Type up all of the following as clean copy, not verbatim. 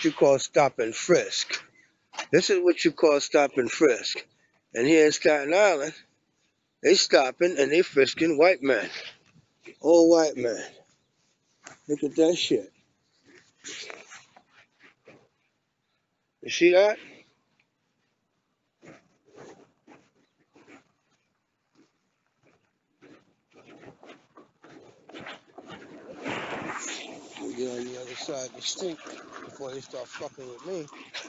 what you call stop and frisk. This is what you call stop and frisk. And here in Staten Island, they stopping and they frisking white men. All white men. Look at that shit. You see that? We get on the other side of the street before they start fucking with me.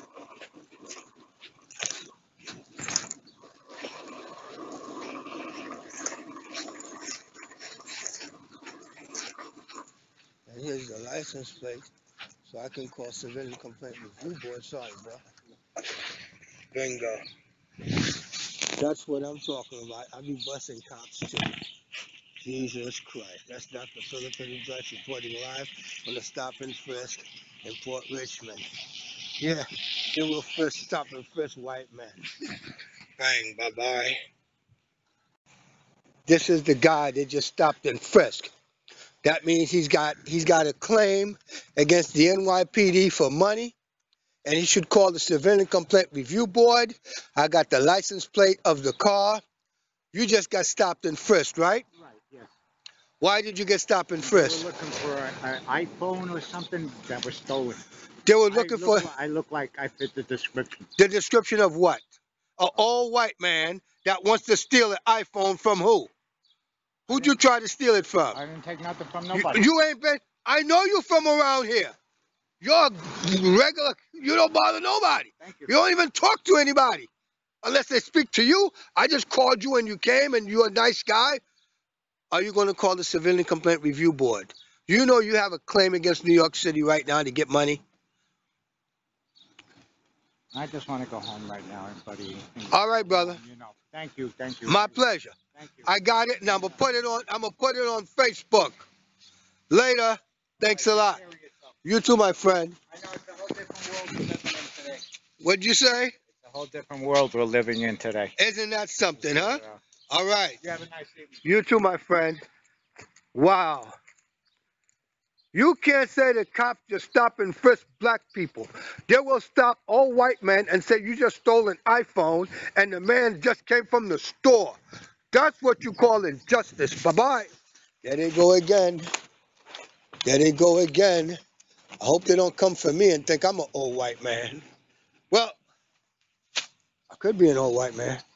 And here's the license plate, so I can call Civilian Complaint Review Board. Sorry, bro. Bingo. That's what I'm talking about. I be busting cops too. Jesus Christ. That's Dr. Philip Dutch reporting live on the stop and frisk in Port Richmond. Yeah, they will first stop and frisk white men. Bang, bye-bye. This is the guy that just stopped and frisked. That means he's got a claim against the NYPD for money, and he should call the Civilian Complaint Review Board. I got the license plate of the car. You just got stopped and frisked, right? Right, yes. Why did you get stopped and frisked? They were looking for an iPhone or something that was stolen. They were looking for... I look like I fit the description. The description of what? An old white man that wants to steal an iPhone from who? Who'd you try to steal it from? I didn't take nothing from nobody. You ain't been... I know you from around here. You're regular... You don't bother nobody. Thank you. You don't even talk to anybody. Unless they speak to you. I just called you and you came and you're a nice guy. Are you going to call the Civilian Complaint Review Board? Do you know you have a claim against New York City right now to get money? I just want to go home right now, everybody. All right, brother. You know, thank you. My pleasure. Thank you. I got it, and I'm gonna put it on Facebook. Later. Thanks a lot. You too, my friend. I know it's a whole different world we're living in today. What'd you say? It's a whole different world we're living in today. Isn't that something, huh? Yeah. All right. You have a nice evening. You too, my friend. Wow. You can't say the cops just stop and frisk black people. They will stop all white men and say you just stole an iPhone and the man just came from the store. That's what you call injustice. Bye-bye. There they go again. There they go again. I hope they don't come for me and think I'm an old white man. Well, I could be an old white man.